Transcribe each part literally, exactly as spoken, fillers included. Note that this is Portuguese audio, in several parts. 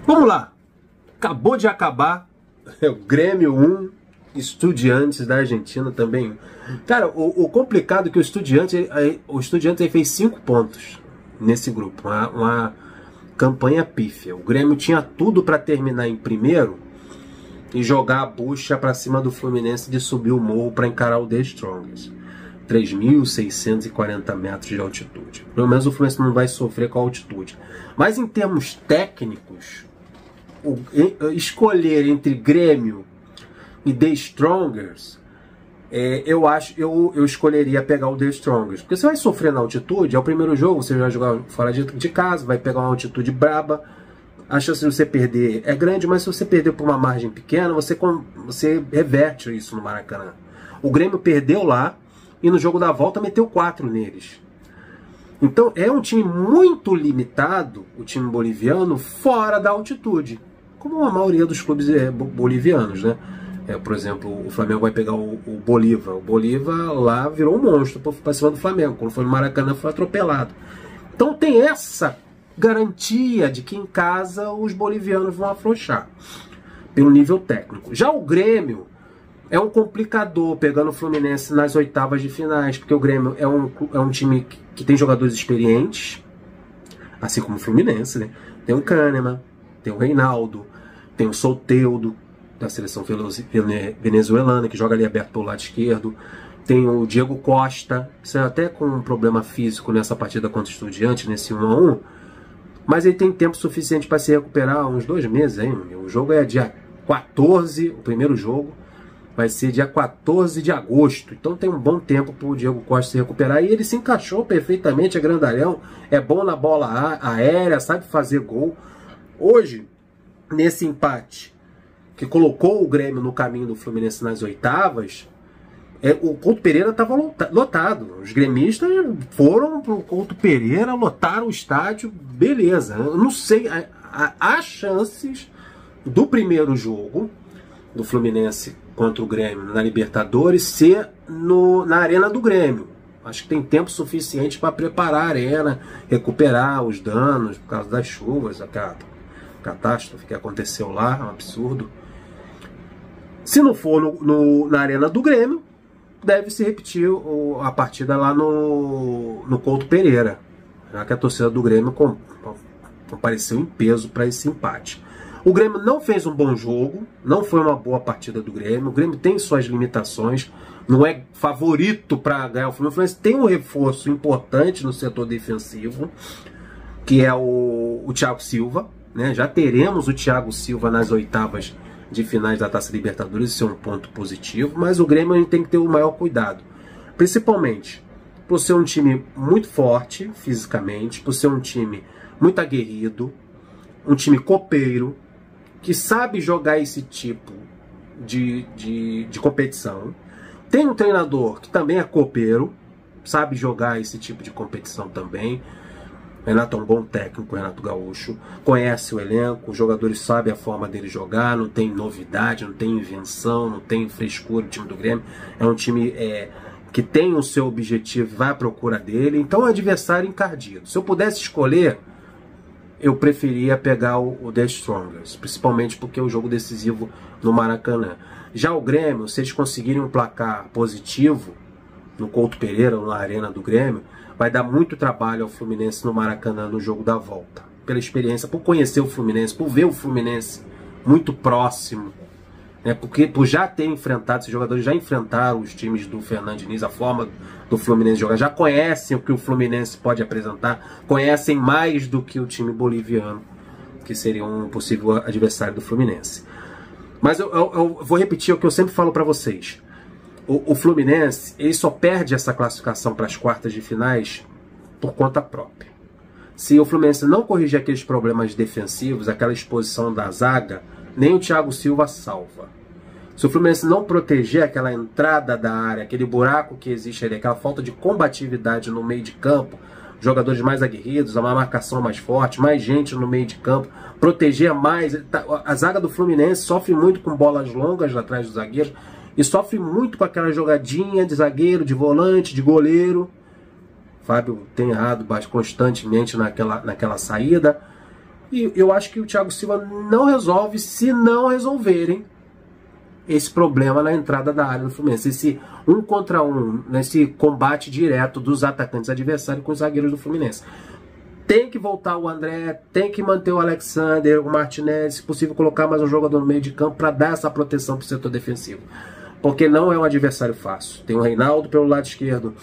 Vamos lá. Acabou de acabar o Grêmio um, Estudiantes da Argentina também. Cara, o, o complicado é que o Estudiantes, o Estudiantes fez cinco pontos nesse grupo. Uma, uma campanha pífia. O Grêmio tinha tudo para terminar em primeiro e jogar a bucha para cima do Fluminense de subir o morro para encarar o The Strongest. três mil seiscentos e quarenta metros de altitude. Pelo menos o Fluminense não vai sofrer com a altitude. Mas em termos técnicos, o, escolher entre Grêmio e The Strongest, é, eu acho eu, eu escolheria pegar o The Strongest. Porque você vai sofrer na altitude, é o primeiro jogo, você vai jogar fora de, de casa, vai pegar uma altitude braba. A chance de você perder é grande, mas se você perder por uma margem pequena, você, você reverte isso no Maracanã. O Grêmio perdeu lá e no jogo da volta meteu quatro neles. Então é um time muito limitado, o time boliviano, fora da altitude. Como a maioria dos clubes bolivianos, né? É, por exemplo, o Flamengo vai pegar o, o Bolívar. O Bolívar lá virou um monstro para cima do Flamengo. Quando foi no Maracanã foi atropelado. Então tem essa garantia de que em casa os bolivianos vão afrouxar pelo nível técnico. Já o Grêmio é um complicador pegando o Fluminense nas oitavas de finais, porque o Grêmio é um, é um time que, que tem jogadores experientes, assim como o Fluminense, né? Tem o Kahneman, tem o Reinaldo, tem o Soteldo da seleção venezuelana, que joga ali aberto pelo lado esquerdo. Tem o Diego Costa, que saiu até com um problema físico nessa partida contra o Estudiantes, nesse um a um. Mas ele tem tempo suficiente para se recuperar, uns dois meses, hein? O jogo é dia quatorze, o primeiro jogo vai ser dia quatorze de agosto. Então tem um bom tempo para o Diego Costa se recuperar. E ele se encaixou perfeitamente, é grandalhão, é bom na bola aérea, sabe fazer gol. Hoje, nesse empate que colocou o Grêmio no caminho do Fluminense nas oitavas, é, o Couto Pereira estava lotado. Os gremistas foram para o Couto Pereira, lotaram o estádio, beleza. Eu não sei, há chances do primeiro jogo do Fluminense contra o Grêmio na Libertadores ser no, na arena do Grêmio. Acho que tem tempo suficiente para preparar a arena, recuperar os danos por causa das chuvas, aquela catástrofe que aconteceu lá, é um absurdo. Se não for no, no, na arena do Grêmio, deve se repetir o, a partida lá no, no Couto Pereira, já que a torcida do Grêmio com, compareceu em peso para esse empate. O Grêmio não fez um bom jogo, não foi uma boa partida do Grêmio. O Grêmio tem suas limitações, não é favorito para ganhar o Fluminense. O Fluminense tem um reforço importante no setor defensivo, que é o, o Thiago Silva, né? Já teremos o Thiago Silva nas oitavas de finais da Taça Libertadores, isso é um ponto positivo, mas o Grêmio a gente tem que ter o maior cuidado, principalmente por ser um time muito forte fisicamente, por ser um time muito aguerrido, um time copeiro, que sabe jogar esse tipo de, de, de competição. Tem um treinador que também é copeiro, sabe jogar esse tipo de competição também. Renato é um bom técnico, Renato Gaúcho, conhece o elenco, os jogadores sabem a forma dele jogar, não tem novidade, não tem invenção, não tem frescura. O time do Grêmio é um time é, que tem o seu objetivo, vai à procura dele, então é um adversário encardido. Se eu pudesse escolher, eu preferia pegar o, o The Strongest, principalmente porque é o jogo decisivo no Maracanã. Já o Grêmio, se eles conseguirem um placar positivo no Couto Pereira, na arena do Grêmio, vai dar muito trabalho ao Fluminense no Maracanã no jogo da volta. Pela experiência, por conhecer o Fluminense, por ver o Fluminense muito próximo, né? Porque por já ter enfrentado, esses jogadores já enfrentaram os times do Fernando Diniz, a forma do Fluminense jogar, já conhecem o que o Fluminense pode apresentar, conhecem mais do que o time boliviano, que seria um possível adversário do Fluminense. Mas eu, eu, eu vou repetir o que eu sempre falo para vocês. O, o Fluminense, ele só perde essa classificação para as quartas de finais por conta própria. Se o Fluminense não corrigir aqueles problemas defensivos, aquela exposição da zaga, nem o Thiago Silva salva. Se o Fluminense não proteger aquela entrada da área, aquele buraco que existe ali, aquela falta de combatividade no meio de campo, jogadores mais aguerridos, uma marcação mais forte, mais gente no meio de campo, proteger mais. A zaga do Fluminense sofre muito com bolas longas atrás dos zagueiros e sofre muito com aquela jogadinha de zagueiro, de volante, de goleiro. Fábio tem errado constantemente naquela, naquela saída. E eu acho que o Thiago Silva não resolve se não resolverem esse problema na entrada da área do Fluminense. Esse um contra um, nesse combate direto dos atacantes adversários com os zagueiros do Fluminense. Tem que voltar o André, tem que manter o Alexander, o Martinez, se possível colocar mais um jogador no meio de campo para dar essa proteção para o setor defensivo. Porque não é um adversário fácil. Tem o Reinaldo pelo lado esquerdo,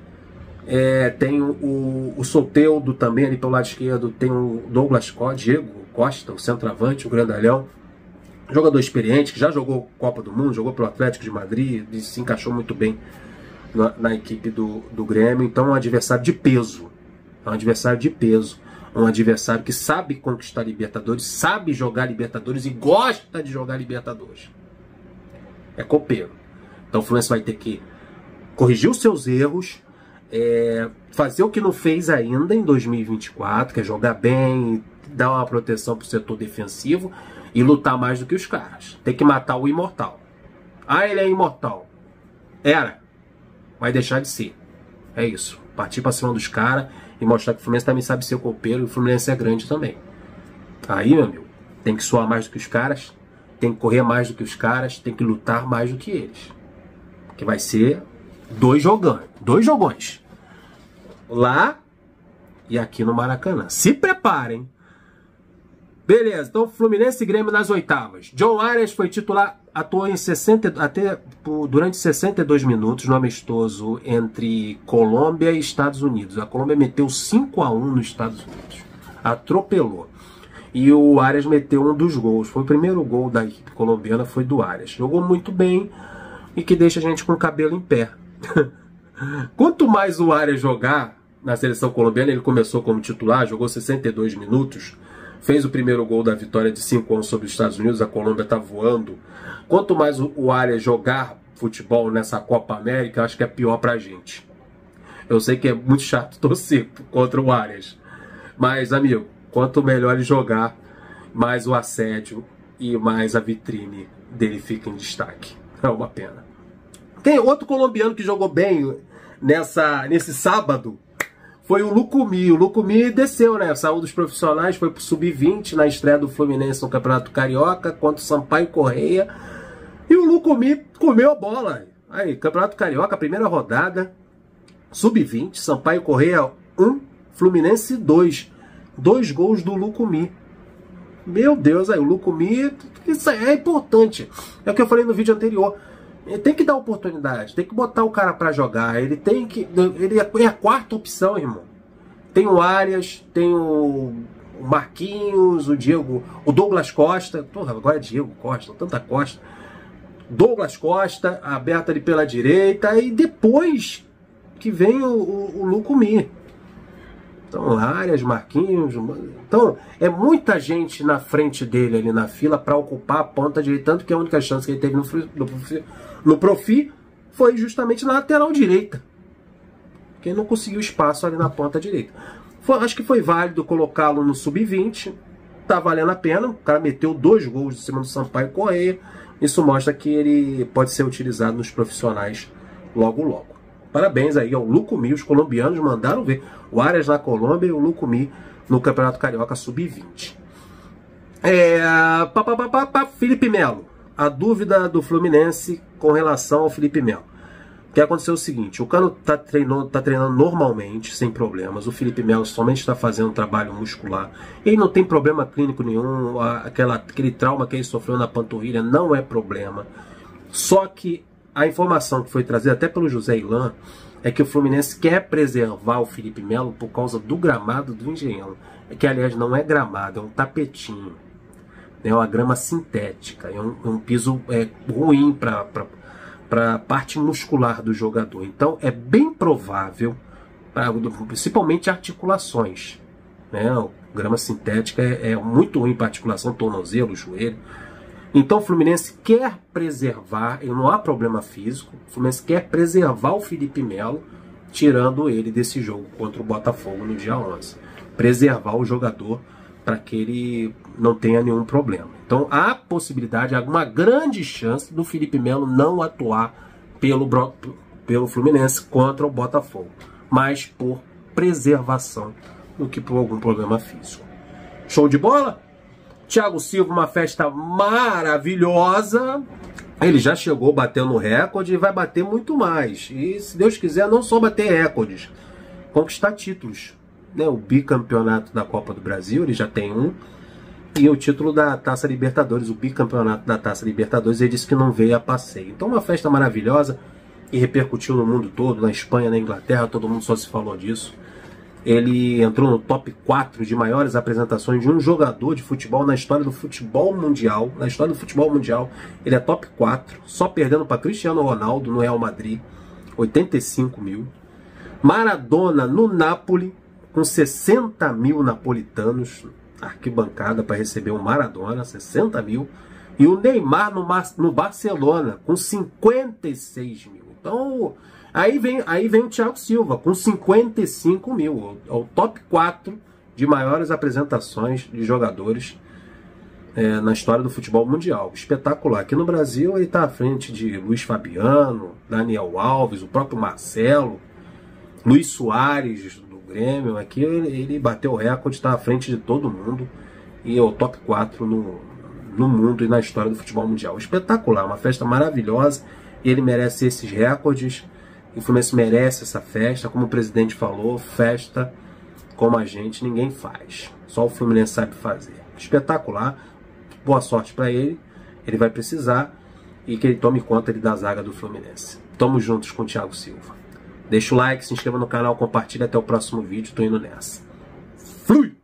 é, tem o, o Soteldo também ali pelo lado esquerdo, tem o Douglas Costa, Diego Costa, o centroavante, o grandalhão. Jogador experiente, que já jogou Copa do Mundo, jogou pelo Atlético de Madrid, e se encaixou muito bem na, na equipe do, do Grêmio. Então é um adversário de peso. É um adversário de peso. Um adversário que sabe conquistar Libertadores, sabe jogar Libertadores e gosta de jogar Libertadores. É copeiro. Então o Fluminense vai ter que corrigir os seus erros, é, fazer o que não fez ainda em dois mil e vinte e quatro, que é jogar bem, dar uma proteção para o setor defensivo e lutar mais do que os caras. Tem que matar o imortal. Ah, ele é imortal. Era. Vai deixar de ser. É isso. Partir para cima dos caras e mostrar que o Fluminense também sabe ser copeiro e o Fluminense é grande também. Aí, meu amigo, tem que suar mais do que os caras, tem que correr mais do que os caras, tem que lutar mais do que eles. Que vai ser dois jogões. Dois jogões. Lá e aqui no Maracanã. Se preparem. Beleza, então Fluminense e Grêmio nas oitavas. John Arias foi titular, atuou em sessenta, até, durante sessenta e dois minutos no amistoso entre Colômbia e Estados Unidos. A Colômbia meteu cinco a um nos Estados Unidos. Atropelou. E o Arias meteu um dos gols. Foi o primeiro gol da equipe colombiana, foi do Arias. Jogou muito bem e que deixa a gente com o cabelo em pé. Quanto mais o Arias jogar na seleção colombiana, ele começou como titular, jogou sessenta e dois minutos, fez o primeiro gol da vitória de cinco a um sobre os Estados Unidos, a Colômbia está voando. Quanto mais o Arias jogar futebol nessa Copa América, acho que é pior pra gente. Eu sei que é muito chato torcer contra o Arias, mas, amigo, quanto melhor ele jogar, mais o assédio e mais a vitrine dele fica em destaque. É uma pena. Tem outro colombiano que jogou bem nessa, nesse sábado, foi o Lucumí. O Lucumí desceu, né? Saiu dos profissionais, foi pro sub vinte na estreia do Fluminense no Campeonato Carioca contra o Sampaio Correia. E o Lucumí comeu a bola. Aí, Campeonato Carioca, primeira rodada, sub vinte, Sampaio Correia um, Fluminense dois. Dois gols do Lucumí. Meu Deus, aí o Lucumí, isso é importante. É o que eu falei no vídeo anterior. Ele tem que dar oportunidade, tem que botar o cara pra jogar. Ele tem que. Ele é a quarta opção, irmão. Tem o Arias, tem o Marquinhos, o Diego, o Douglas Costa. Porra, agora é Diego Costa, tanta Costa. Douglas Costa, aberto ali pela direita. E depois que vem o, o, o Lucumí. Então, Arias, Marquinhos. Então, é muita gente na frente dele ali na fila para ocupar a ponta direita. Tanto que a única chance que ele teve no, no, no Profi foi justamente na lateral direita. Porque ele não conseguiu espaço ali na ponta direita. Foi, acho que foi válido colocá-lo no sub vinte. Tá valendo a pena. O cara meteu dois gols de cima do Sampaio Correia. Isso mostra que ele pode ser utilizado nos profissionais logo logo. Parabéns aí ao Lucumí, os colombianos mandaram ver. O Arias na Colômbia e o Lucumí no Campeonato Carioca sub vinte. É, pá, pá, pá, pá, pá, Felipe Melo. A dúvida do Fluminense com relação ao Felipe Melo. O que aconteceu é o seguinte, o Cano está treinando, tá treinando normalmente, sem problemas. O Felipe Melo somente está fazendo um trabalho muscular. Ele não tem problema clínico nenhum. Aquela, aquele trauma que ele sofreu na panturrilha não é problema. Só que a informação que foi trazida até pelo José Ilan é que o Fluminense quer preservar o Felipe Melo por causa do gramado do Engenhão. É que, aliás, não é gramado, é um tapetinho. É uma grama sintética, é um, um piso é, ruim para a parte muscular do jogador. Então, é bem provável, pra, principalmente articulações. Né? A grama sintética é, é muito ruim para articulação, tornozelo, joelho. Então o Fluminense quer preservar, e não há problema físico, o Fluminense quer preservar o Felipe Melo, tirando ele desse jogo contra o Botafogo no dia onze. Preservar o jogador para que ele não tenha nenhum problema. Então há possibilidade, há uma grande chance do Felipe Melo não atuar pelo, pelo Fluminense contra o Botafogo, mas por preservação do que por algum problema físico. Show de bola? Thiago Silva, uma festa maravilhosa. Ele já chegou batendo recorde e vai bater muito mais. E se Deus quiser, não só bater recordes, conquistar títulos. Né? O bicampeonato da Copa do Brasil, ele já tem um. E o título da Taça Libertadores, o bicampeonato da Taça Libertadores, ele disse que não veio a passeio. Então uma festa maravilhosa e repercutiu no mundo todo, na Espanha, na Inglaterra, todo mundo só se falou disso. Ele entrou no top quatro de maiores apresentações de um jogador de futebol na história do futebol mundial. Na história do futebol mundial, ele é top quatro, só perdendo para Cristiano Ronaldo no Real Madrid, oitenta e cinco mil. Maradona no Napoli, com sessenta mil napolitanos, arquibancada para receber o Maradona, sessenta mil. E o Neymar no, no Barcelona, com cinquenta e seis mil. Então, aí vem, aí vem o Thiago Silva, com cinquenta e cinco mil. É o top quatro de maiores apresentações de jogadores é, na história do futebol mundial. Espetacular. Aqui no Brasil, ele está à frente de Luiz Fabiano, Daniel Alves, o próprio Marcelo, Luiz Soares, do Grêmio. Aqui ele, ele bateu o recorde, está à frente de todo mundo. E é o top quatro no, no mundo e na história do futebol mundial. Espetacular, uma festa maravilhosa. E ele merece esses recordes. O Fluminense merece essa festa. Como o presidente falou, festa como a gente ninguém faz. Só o Fluminense sabe fazer. Espetacular. Boa sorte para ele. Ele vai precisar. E que ele tome conta da zaga do Fluminense. Tamo juntos com o Thiago Silva. Deixa o like, se inscreva no canal, compartilha. Até o próximo vídeo. Tô indo nessa. Fui!